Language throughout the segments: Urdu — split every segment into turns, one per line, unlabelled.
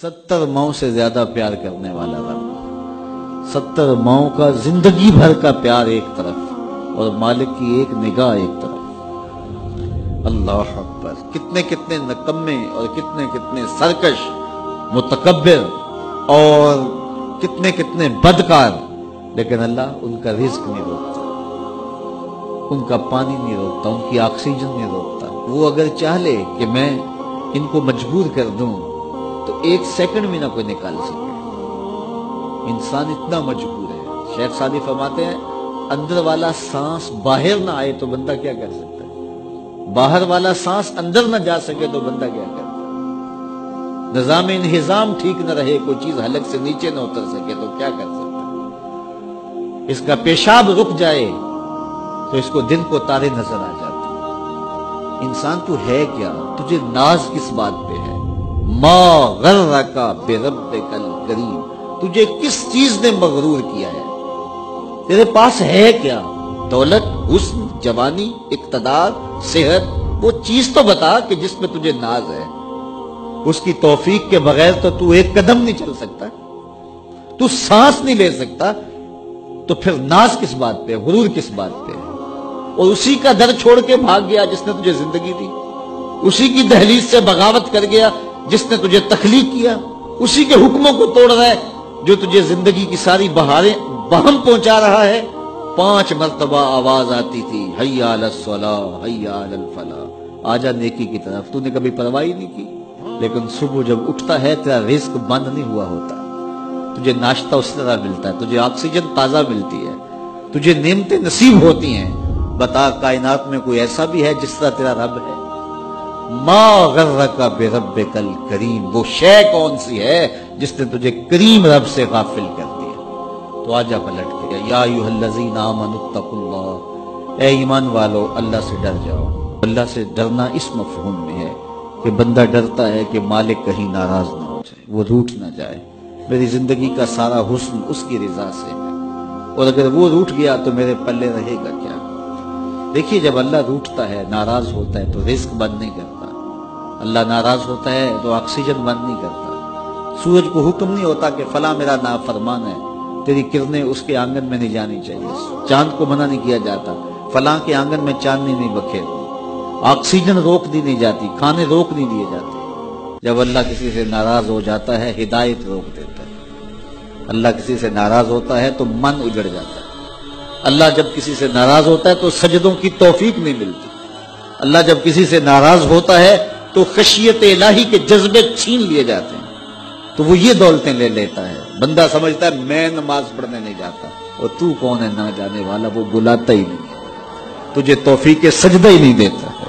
70 ماؤں سے زیادہ پیار کرنے والا رب، 70 ماؤں کا زندگی بھر کا پیار ایک طرف اور مالک کی ایک نگاہ ایک طرف۔ اللہ اکبر! کتنے کتنے نکمے اور کتنے کتنے سرکش متکبر اور کتنے کتنے بدکار، لیکن اللہ ان کا رزق نہیں روکتا، ان کا پانی نہیں روکتا، ان کی آکسیجن نہیں روکتا۔ وہ اگر چاہ لے کہ میں ان کو مجبور کر دوں تو 1 سیکنڈ بھی نہ کوئی نکال سکے۔ انسان اتنا مجبور ہے۔ شیخ سعدی فرماتے ہیں اندر والا سانس باہر نہ آئے تو بندہ کیا کر سکتا ہے؟ باہر والا سانس اندر نہ جا سکے تو بندہ کیا کرتا ہے؟ نظام انہضام ٹھیک نہ رہے، کوئی چیز حلق سے نیچے نہ اتر سکے تو کیا کر سکتا ہے؟ اس کا پیشاب رک جائے تو اس کو دن کو تارے نظر آ جاتے۔ انسان تو ہے کیا؟ تجھے ناز کس بات پہ ہے؟ ما غرک بربک الکریم، تجھے کس چیز نے مغرور کیا ہے؟ تیرے پاس ہے کیا؟ دولت، حسن، جوانی، اقتدار، صحت، وہ چیز تو بتا کہ جس میں تجھے ناز ہے۔ اس کی توفیق کے بغیر تو ایک قدم نہیں چل سکتا، تو سانس نہیں لے سکتا، تو پھر ناز کس بات پہ، غرور کس بات پہ؟ اور اسی کا در چھوڑ کے بھاگ گیا جس نے تجھے زندگی دی، اسی کی دہلیز سے بغاوت کر گیا جس نے تجھے تخلیق کیا، اسی کے حکموں کو توڑ رہا ہے جو تجھے زندگی کی ساری بہاریں بہم پہنچا رہا ہے۔ 5 مرتبہ آواز آتی تھی، حی علی الصلاۃ، حی علی الفلاح، آجا نیکی کی طرف، تو نے کبھی پرواہ ہی نہیں کی۔ لیکن صبح جب اٹھتا ہے تیرا رزق بند نہیں ہوا ہوتا، تجھے ناشتہ اس طرح ملتا ہے، تجھے آکسیجن تازہ ملتی ہے، تجھے نعمتیں نصیب ہوتی ہیں۔ بتا کائنات میں کوئی ایسا بھی ہے جس طرح تیرا رب ہے؟ ما غرک بربک الکریم، وہ شے کون سی ہے جس نے تجھے کریم رب سے غافل کر دیا؟ تو آجا پلٹ کے، یا ایھا الذین آمنوا اتقوا اللہ، اے ایمان والو اللہ سے ڈر جاؤ۔ اللہ سے ڈرنا اس مفہوم میں ہے کہ بندہ ڈرتا ہے کہ مالک کہیں ناراض نہ ہو جائے، وہ روٹھ نہ جائے، میری زندگی کا سارا حسن اس کی رضا سے ہے، اور اگر وہ روٹھ گیا تو میرے پلے رہے گا کیا؟ دیکھیے جب اللہ روٹھتا ہے، ناراض ہوتا ہے تو رزق بند نہیں کرتا، اللہ ناراض ہوتا ہے تو آکسیجن بند نہیں کرتا۔ سورج کو حکم نہیں ہوتا کہ فلاں میرا نافرمان ہے، تیری کرنیں اس کے آنگن میں نہیں جانی چاہیے۔ چاند کو منع نہیں کیا جاتا، فلاں کے آنگن میں چاندنی نہیں بکھیرنی، آکسیجن روک دی نہیں جاتی، کھانے روک نہیں دیے جاتے۔ جب اللہ کسی سے ناراض ہو جاتا ہے ہدایت روک دیتا ہے، اللہ کسی سے ناراض ہوتا ہے تو من اجڑ جاتا ہے، اللہ جب کسی سے ناراض ہوتا ہے تو سجدوں کی توفیق نہیں ملتی، اللہ جب کسی سے ناراض ہوتا ہے تو خشیت الہی کے جذبے چھین لیے جاتے ہیں، تو وہ یہ دولتیں لے لیتا ہے۔ بندہ سمجھتا ہے میں نماز پڑھنے نہیں جاتا، اور تو کون ہے نہ جانے والا، وہ بلاتا ہی نہیں ہے، تجھے توفیق سجدہ ہی نہیں دیتا ہے،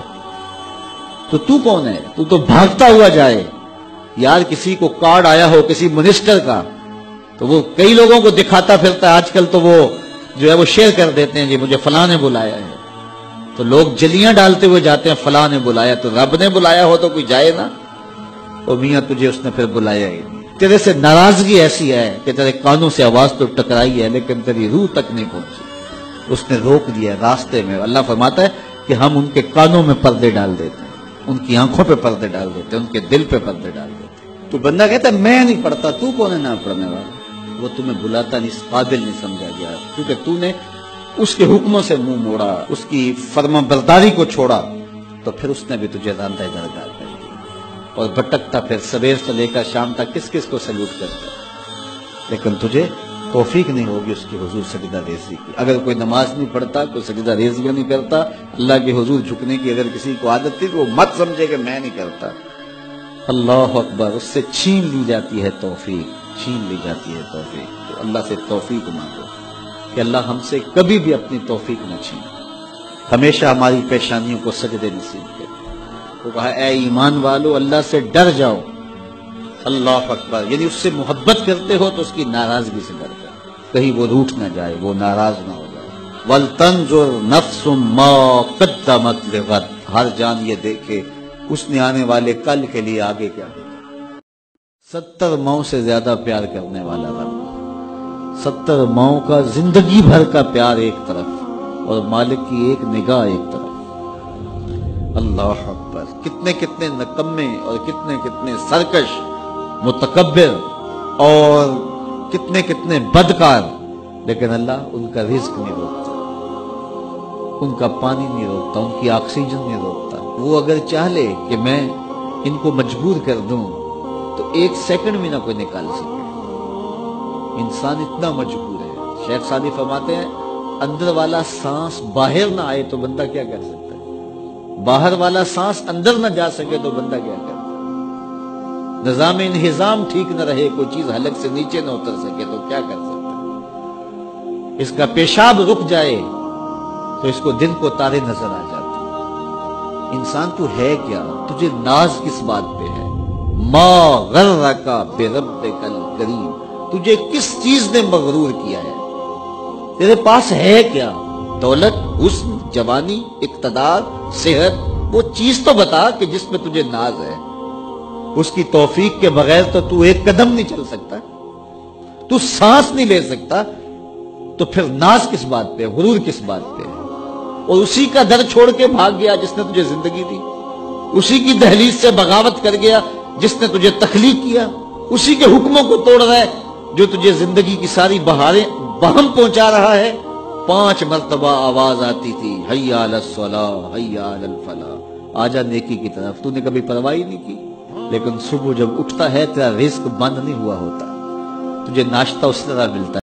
تو کون ہے؟ تو بھاگتا ہوا جائے۔ یار کسی کو کارڈ آیا ہو کسی منسٹر کا تو وہ کئی لوگوں کو دکھاتا پھرتا ہے، آج کل تو وہ جو ہے وہ شیئر کر دیتے ہیں، جی مجھے فلاں نے بلایا ہے، تو لوگ جلیاں ڈالتے ہوئے جاتے ہیں فلاں نے بلایا، تو رب نے بلایا ہو تو کوئی جائے نا؟ او میاں تجھے اس نے پھر بلایا ہی نہیں، تیرے سے ناراضگی ایسی ہے کہ تیرے کانوں سے آواز تو ٹکرائی ہے لیکن تیری روح تک نہیں پہنچی، اس نے روک دیا راستے میں۔ اللہ فرماتا ہے کہ ہم ان کے کانوں میں پردے ڈال دیتے ہیں، ان کی آنکھوں پہ پردے ڈال دیتے ہیں، ان کے دل پہ پردے ڈال دیتے ہیں۔ تو بندہ کہتا ہے میں نہیں پڑھتا، تو کون ہے نہ پڑھنے والا؟ وہ تمہیں بلاتا نہیں، اس قابل نہیں سمجھا گیا، کیونکہ تو نے اس کے حکموں سے منہ موڑا، اس کی فرما برداری کو چھوڑا، تو پھر اس نے بھی تجھے راندہ درگاہ کر دیا، اور بھٹکتا پھر سویر سے لے کر شام تک کس کس کو سلوٹ کرتا، لیکن تجھے توفیق نہیں ہوگی اس کی حضور سجدہ ریزی کی۔ اگر کوئی نماز نہیں پڑھتا، کوئی سجدہ ریزیاں نہیں کرتا، اللہ کے حضور جھکنے کی اگر کسی کو عادت تھی تو وہ مت سمجھے کہ میں نہیں کرتا۔ اللہ اکبر! اس سے چھین لی جاتی ہے توفیق، چھین لی جاتی ہے توفیق۔ تو اللہ سے توفیق مانگو کہ اللہ ہم سے کبھی بھی اپنی توفیق نہ چھین، ہمیشہ ہماری پیشانیوں کو سجدے نصیب کرے۔ وہ کہا اے ایمان والو اللہ سے ڈر جاؤ۔ اللہ اکبر! یعنی اس سے محبت کرتے ہو تو اس کی ناراضگی سے ڈر جاؤ، کہیں وہ روٹھ نہ جائے، وہ ناراض نہ ہو جائے۔ وَلْتَنْظُرْ نَفْسٌ مَا قَدَّمَتْ لِغَدٍ، ہر جان یہ دیکھے اس نے آنے والے کل کے لیے آگے کیا دیکھا۔ 70 ماؤں سے زیادہ پیار کرنے والا رب، 70 ماؤں کا زندگی بھر کا پیار ایک طرف اور مالک کی ایک نگاہ ایک طرف۔ اللہ اکبر! کتنے کتنے نکمے اور کتنے کتنے سرکش متکبر اور کتنے کتنے بدکار، لیکن اللہ ان کا رزق نہیں روکتا، ان کا پانی نہیں روکتا، ان کی آکسیجن نہیں روکتا۔ وہ اگر چاہ لے کہ میں ان کو مجبور کر دوں تو 1 سیکنڈ بھی نہ کوئی نکال سکے۔ انسان اتنا مجبور ہے۔ شیخ سعدی فرماتے ہیں اندر والا سانس باہر نہ آئے تو بندہ کیا کر سکتا ہے، باہر والا سانس اندر نہ جا سکے تو بندہ کیا کرتا ہے، نظام انہضام ٹھیک نہ رہے، کوئی چیز حلق سے نیچے نہ اتر سکے تو کیا کر سکتا ہے، اس کا پیشاب رک جائے تو اس کو دن کو تارے نظر آ جاتے۔ انسان تو ہے کیا، تجھے ناز کس بات پہ ہے؟ ما غرک بربک الکریم، تجھے کس چیز نے مغرور کیا ہے؟ تیرے پاس ہے کیا؟ دولت، حسن، جوانی، اقتدار، صحت، وہ چیز تو بتا کہ جس میں تجھے ناز ہے۔ اس کی توفیق کے بغیر تو ایک قدم نہیں چل سکتا، تو سانس نہیں لے سکتا، تو پھر ناز کس بات پہ، غرور کس بات پہ؟ اور اسی کا در چھوڑ کے بھاگ گیا جس نے تجھے زندگی دی، اسی کی دہلیز سے بغاوت کر گیا جس نے تجھے تخلیق کیا، اسی کے حکموں کو توڑ رہا ہے جو تجھے زندگی کی ساری بہاریں بہم پہنچا رہا ہے۔ 5 مرتبہ آواز آتی تھی حی علی الصلاۃ حی علی الفلاح، آجا نیکی کی طرف، تو نے کبھی پرواہ نہیں کی۔ لیکن صبح جب اٹھتا ہے تیرا رزق بند نہیں ہوا ہوتا، تجھے ناشتہ اس طرح ملتا ہے